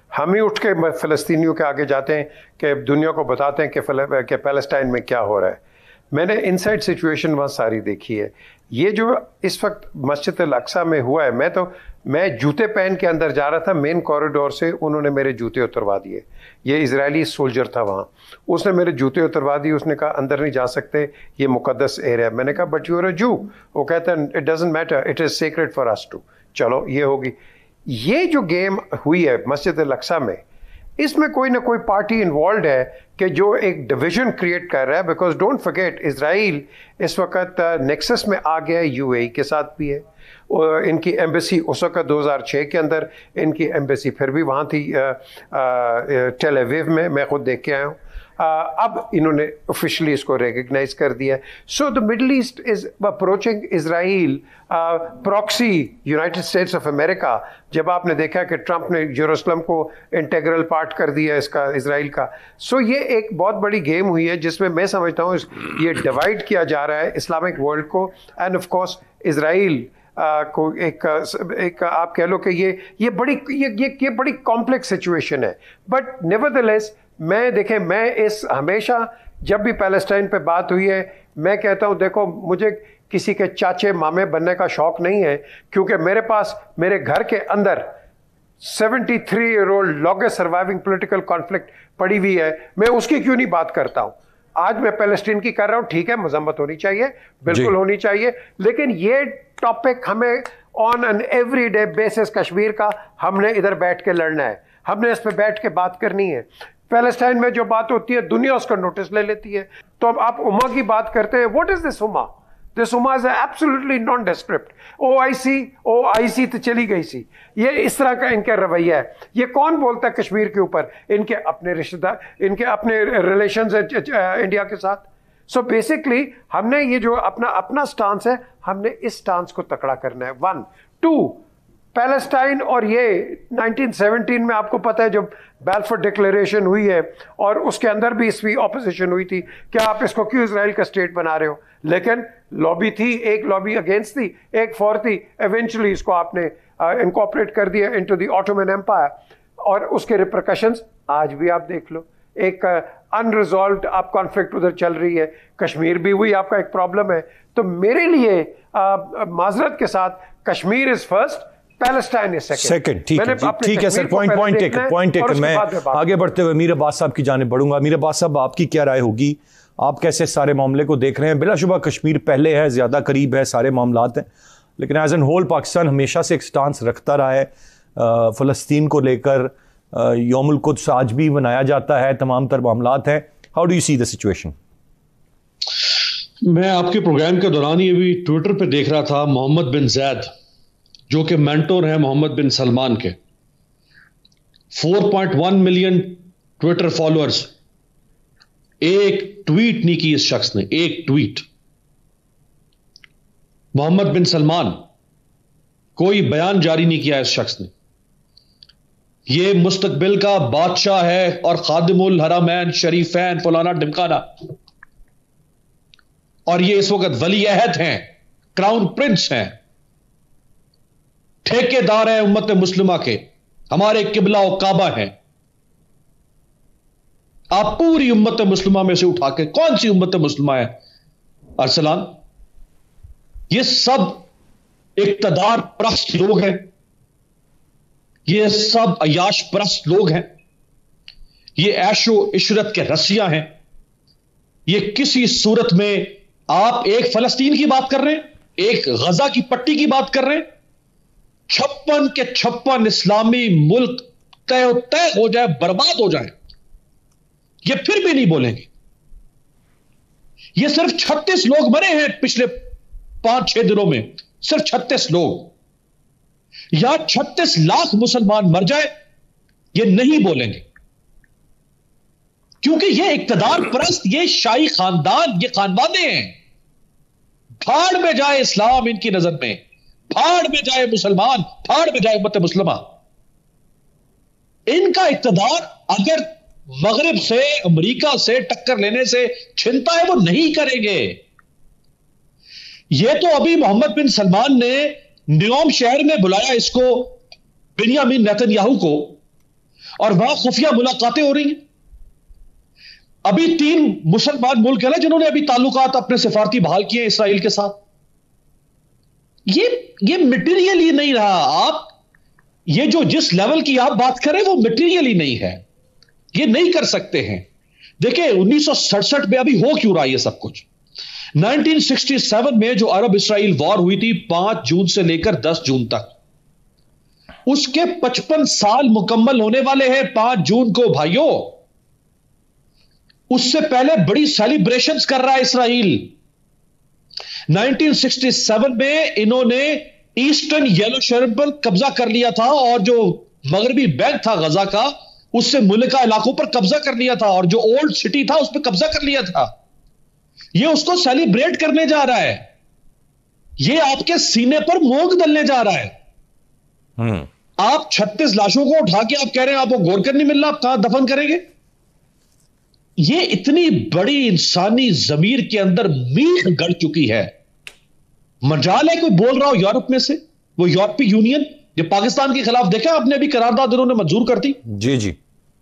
ہم ہی اٹھ کے فلسطینیوں کے آگے جاتے ہیں کہ دنیا کو بتاتے ہیں کہ پیلسٹائن میں کیا ہو رہا ہے. میں نے ان سائڈ سچویشن وہاں ساری دیکھی ہے. یہ جو اس وقت مسجد الاقصیٰ میں ہوا ہے, میں جوتے پہن کے اندر جا رہا تھا مین کوریڈور سے, انہوں نے میرے جوتے اتروا دیے. یہ اسرائیلی سولجر تھا وہاں, اس نے میرے جوتے اتروا دیے. اس نے کہا اندر نہیں جا سکتے, یہ مقدس ایریا. میں نے کہا بٹ یو آر اے جو. وہ کہتا ہے it doesn't matter, it is sacred for us too. چلو یہ ہوگی. یہ جو گیم ہوئی ہے مسجد الاقصیٰ میں, اس میں کوئی نہ کوئی پارٹی انوالوڈ ہے کہ جو ایک ڈویژن کریٹ کر رہا ہے. بیکاز ڈونٹ فرگیٹ اسرائیل اس وقت نیکسس میں آ گیا ہے, یو اے ای کے ساتھ بھی ہے. ان کی ایمبیسی اس وقت 2006 کے اندر ان کی ایمبیسی پھر بھی وہاں تھی ٹیل ایویو میں خود دیکھ کے آیا ہوں. اب انہوں نے آفیشلی اس کو ریکگنائز کر دیا ہے. So the Middle East is approaching Israel proxy United States of America. جب آپ نے دیکھا کہ ٹرمپ نے یروشلم کو انٹیگرل پارٹ کر دیا اس کا اسرائیل کا. سو یہ ایک بہت بڑی گیم ہوئی ہے جس میں میں سمجھتا ہوں یہ ڈیوائڈ کیا جا رہا ہے اسلامک ورلڈ کو. اینڈ آف کورس اسرائیل کو ایک آپ کہہ لو کہ یہ بڑی کمپلیکس سچویشن ہے. بٹ نیورتھلیس میں ہمیشہ جب بھی پیلسٹائن پہ بات ہوئی ہے میں کہتا ہوں دیکھو مجھے کسی کے چاچے مامے بننے کا شوق نہیں ہے, کیونکہ میرے پاس میرے گھر کے اندر 73-year-old longest surviving political conflict پڑی ہوئی ہے. میں اس کی کیوں نہیں بات کرتا ہوں. آج میں پیلسٹین کی کر رہا ہوں, ٹھیک ہے مذمت ہونی چاہیے, بالکل ہونی چاہیے, لیکن یہ ٹاپک ہمیں on an every day basis Kashmir کا ہم نے ادھر بیٹھ کے لڑنا ہے, ہم نے اس پہ بیٹھ کے بات کرنی ہے. پیلسٹائن میں جو بات ہوتی ہے دنیا اس کا نوٹس لے لیتی ہے. تو اب آپ اما کی بات کرتے ہیں, واٹ از دس اما؟ دس اما از ایبسولوٹلی نان ڈسکرپٹ. او آئی سی تو چلی گئی سی. یہ اس طرح کا ان کا رویہ ہے. یہ کون بولتا ہے کشمیر کے اوپر؟ ان کے اپنے رشتہ دار, ان کے اپنے ریلیشنز انڈیا کے ساتھ. سو بیسکلی ہم نے یہ جو اپنا سٹانس ہے, ہم نے اس سٹانس کو تکڑا کرنا ہے. 1 2 پیلسٹائن اور یہ 1917 میں آپ کو پتہ ہے جب بیلفور ڈکلیریشن ہوئی ہے اور اس کے اندر بھی اس کی اپوزیشن ہوئی تھی کہ آپ اس کو کیوں اسرائیل کا اسٹیٹ بنا رہے ہو, لیکن لابی تھی, ایک لابی اگینسٹ تھی, ایک فور تھی. ایونچولی اس کو آپ نے انکارپوریٹ کر دیا انٹو دی آٹومن ایمپائر, اور اس کے ریپرکشنز آج بھی آپ دیکھ لو. ایک انریزالوڈ آپ کانفلکٹ ادھر چل رہی ہے. کشمیر بھی ہوئی آپ کا ایک پرابلم ہے. تو میرے لیے معذرت کے ساتھ Kashmir is first, Palestine is second. ٹھیک ہے سر, پوائنٹ میں آگے بڑھتے ہوئے امیر عباس صاحب کی جانب بڑھوں گا. امیر عباس صاحب آپ کی کیا رائے ہوگی, آپ کیسے سارے معاملے کو دیکھ رہے ہیں؟ بلا شبہ کشمیر پہلے ہے, زیادہ قریب ہے, سارے معاملات ہیں, لیکن ایز این ہول پاکستان ہمیشہ سے ایک سٹانس رکھتا رہا ہے فلسطین کو لے کر. یوم القدس آج بھی منایا جاتا ہے, تمام تر معاملات ہیں. How do you see the situation? میں آپ کے پروگرام کے دوران یہ بھی ٹویٹر پہ دیکھ رہا تھا, محمد بن زید جو کہ مینٹور ہیں محمد بن سلمان کے, 4.1 ملین ٹویٹر فالوورز. ایک ٹویٹ نہیں کی اس شخص نے, ایک ٹویٹ. محمد بن سلمان, کوئی بیان جاری نہیں کیا اس شخص نے. یہ مستقبل کا بادشاہ ہے اور خادم الحرمین شریفین فلانا ڈمکانا, اور یہ اس وقت ولی عہد ہیں, کراؤن پرنس ہیں, ٹھیکے دار ہیں امت مسلمہ کے, ہمارے قبلہ و کعبہ ہیں. آپ پوری امت مسلمہ میں سے اٹھا کے, کون سی امت مسلمہ ہے ارسلان؟ یہ سب اقتدار پرست لوگ ہیں, یہ سب عیاش پرست لوگ ہیں, یہ عیش و عشرت کے رسیاں ہیں. یہ کسی صورت میں آپ ایک فلسطین کی بات کر رہے ہیں, ایک غزہ کی پٹی کی بات کر رہے ہیں, 56 کے 56 اسلامی ملک طے ہو جائے, برباد ہو جائے, یہ پھر بھی نہیں بولیں گے. یہ صرف 36 لوگ مرے ہیں پچھلے 5-6 دنوں میں, صرف 36 لوگ, یا 36 لاکھ مسلمان مر جائے, یہ نہیں بولیں گے, کیونکہ یہ اقتدار پرست, یہ شاہی خاندان, یہ خاندانے ہیں. پھاڑ میں جائے اسلام ان کی نظر میں, پھاڑ میں جائے مسلمان, پھاڑ میں جائے امت مسلمہ. ان کا اقتدار اگر مغرب سے, امریکہ سے ٹکر لینے سے چھنتا ہے, وہ نہیں کریں گے. یہ تو ابھی محمد بن سلمان نے نیوم شہر میں بلایا اس کو, بنیامین نیتن یاہو کو, और वहां खुफिया मुलाकातें हो रही हैं। अभी 3 मुसलमान मुल्क है ना जिन्होंने अभी ताल्लुकात अपने सिफारती बहाल किए इसराइल के साथ। ये मटेरियल ही नहीं रहा। आप ये जो जिस लेवल की आप बात करें वो मटेरियल ही नहीं है, ये नहीं कर सकते हैं। देखिए 1967 में अभी हो क्यों रहा है ये सब कुछ। 1967 में जो अरब इसराइल वॉर हुई थी 5 जून से लेकर 10 जून तक, उसके 55 साल मुकम्मल होने वाले हैं 5 जून को भाइयों। उससे पहले बड़ी सेलिब्रेशंस कर रहा है इसराइल। 1967 में इन्होंने ईस्टर्न येरूशलेम पर कब्जा कर लिया था और जो मगरबी बैंक था गजा का उससे मुल्का इलाकों पर कब्जा कर लिया था और जो ओल्ड सिटी था उस पर कब्जा कर लिया था। ये उसको सेलिब्रेट करने जा रहा है, ये आपके सीने पर मोंग दलने जा रहा है। आप 36 लाशों को उठा के आप कह रहे हैं आपको गोरकर नहीं मिल रहा, आप कहां दफन करेंगे? ये इतनी बड़ी इंसानी जमीर के अंदर मीख गड़ चुकी है। मजाल है कोई बोल रहा हो यूरोप में से, वो यूरोपीय यूनियन जो पाकिस्तान के खिलाफ देखा आपने अभी करारदाद उन्होंने मंजूर कर दी। जी जी,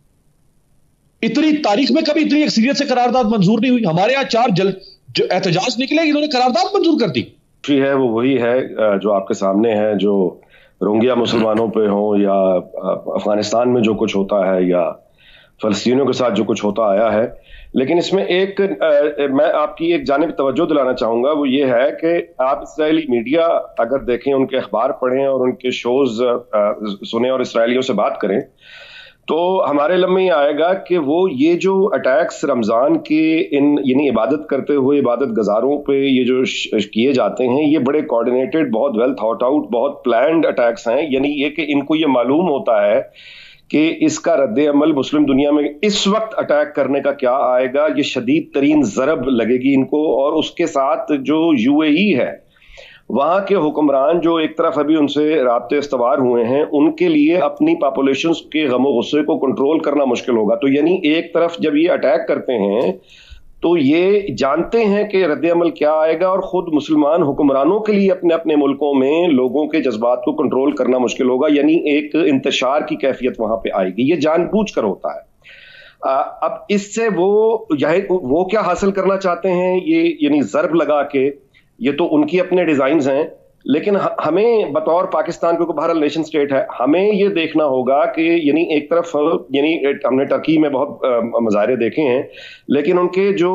इतनी तारीख में कभी इतनी अक्सरियत से करारदाद मंजूर नहीं हुई। हमारे यहां 4 जो एहतजाज निकले इन्होंने करारदाद मंजूर कर दी। है वो वही है जो आपके सामने है, जो रोहिंग्या मुसलमानों पे हो या अफगानिस्तान में जो कुछ होता है या फलस्तीनियों के साथ जो कुछ होता आया है। लेकिन इसमें एक मैं आपकी एक जानिब तवज्जो दिलाना चाहूंगा, वो ये है कि आप इस्राएली मीडिया अगर देखें, उनके अखबार पढ़ें और उनके शोज सुने और इसराइलियों से बात करें तो हमारे इल्म में ये आएगा कि वो ये जो अटैक्स रमज़ान के यानी इबादत करते हुए इबादत गुजारों पे ये जो किए जाते हैं, ये बड़े कोऑर्डिनेटेड, बहुत वेल थॉट आउट, बहुत प्लान्ड अटैक्स हैं। यानी ये कि इनको ये मालूम होता है कि इसका रद्द अमल मुस्लिम दुनिया में इस वक्त अटैक करने का क्या आएगा, ये शदीद तरीन ज़रब लगेगी इनको। और उसके साथ जो यूएई है, वहां के हुक्मरान जो एक तरफ अभी उनसे राब्ते इस्तवार हुए हैं, उनके लिए अपनी पॉपुलेशन के गम गुस्से को कंट्रोल करना मुश्किल होगा। तो यानी एक तरफ जब ये अटैक करते हैं तो ये जानते हैं कि रद्द अमल क्या आएगा और खुद मुसलमान हुक्मरानों के लिए अपने अपने मुल्कों में लोगों के जज्बात को कंट्रोल करना मुश्किल होगा। यानी एक इंतशार की कैफियत वहां पे आएगी, ये जानबूझ कर होता है। अब इससे वो क्या हासिल करना चाहते हैं, ये यानी ज़रब लगा के, ये तो उनकी अपने डिजाइन्स हैं। लेकिन हमें बतौर पाकिस्तान, क्योंकि भारत नेशन स्टेट है, हमें ये देखना होगा कि यानी एक तरफ यानी हमने टर्की में बहुत मज़ारे देखे हैं, लेकिन उनके जो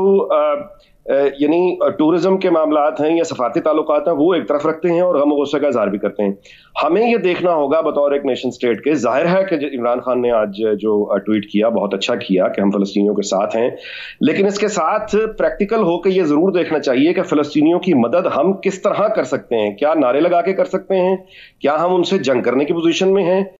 यानी टूरिज्म के मामलात हैं या सफारती ताल्लुकात हैं वो एक तरफ रखते हैं और गम गुस्से का इज़हार भी करते हैं। हमें ये देखना होगा बतौर एक नेशन स्टेट के, जाहिर है कि इमरान खान ने आज जो ट्वीट किया बहुत अच्छा किया कि हम फ़लस्तीनियों के साथ हैं, लेकिन इसके साथ प्रैक्टिकल होकर ये ज़रूर देखना चाहिए कि फ़लस्तीनियों की मदद हम किस तरह कर सकते हैं। क्या नारे लगा के कर सकते हैं? क्या हम उनसे जंग करने की पोजीशन में हैं?